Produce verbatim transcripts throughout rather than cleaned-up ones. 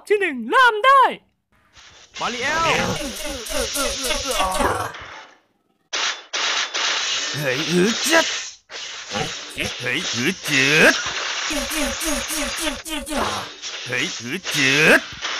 ที่หนึ่งเริ่มได้มาริเอลเฮ้ยอืดจัดเฮ้ยอืดจืดเฮ้ยอืดจืด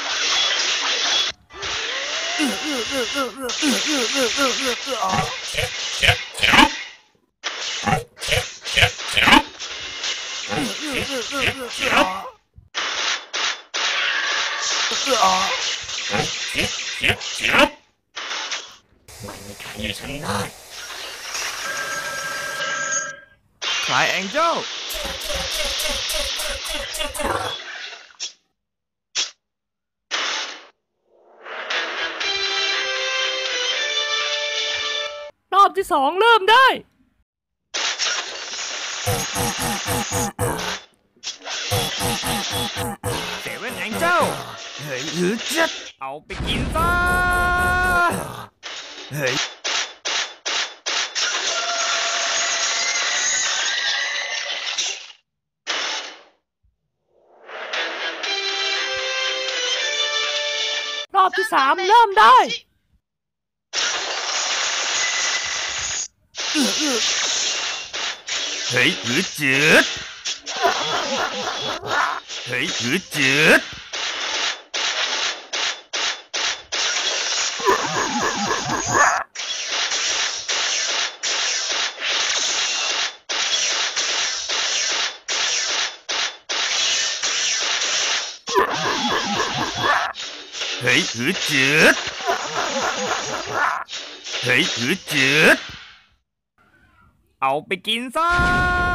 ไม่มีใครอยู่ฉันได้ทรายแองเจิลรอบที่สองเริ่มได้เซเว่นแองเจิลเฮ้ยอืดจัดเอาไปกินซะเฮ้ยรอบที่สามเริ่มได้เฮ้ยอืดจืดเฮ้ยอืดจืดเฮ้ยอืดจืดเฮ้ยอืดจืดเอาไปกินซะ